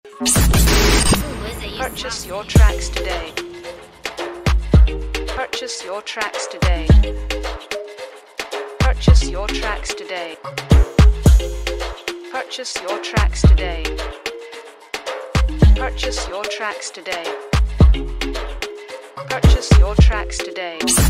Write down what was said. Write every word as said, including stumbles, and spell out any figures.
Purchase your tracks today. Purchase your tracks today. Purchase your tracks today. Purchase your tracks today. Purchase your tracks today. Purchase your tracks today.